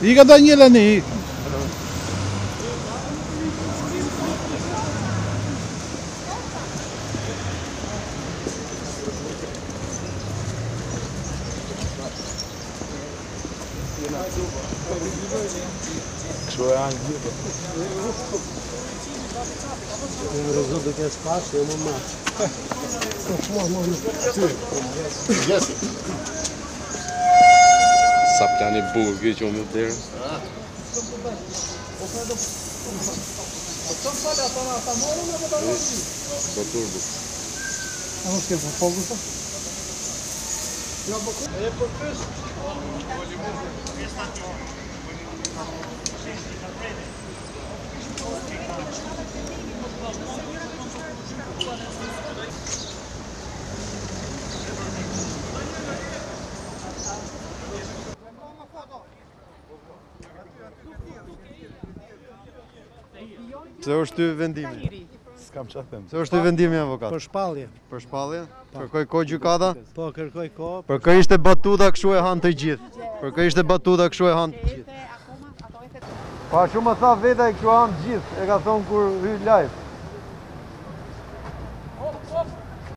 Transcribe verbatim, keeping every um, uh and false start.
Ika Daniela ne ik. Kështu e anë gjithë. Në rëzë dhe ke spashë, e më matë. Më më më Jesi. Sa plani burgë që më dherë. Po turbo. A não esqueça, fogo só. É por isso. Se është ty vendimi? S'kam që them. Se është ty vendimi avokat? Për shpallje. Për shpallje? Kërkoj kohë gjykata? Po, kërkoj kohë. Për kë ishte batuta kështu e hanë të gjithë? Për kë ishte batuta kështu e hanë të gjithë? Pa shumë më tha veta e kështu hanë të gjithë, e ka thonë kur hy live.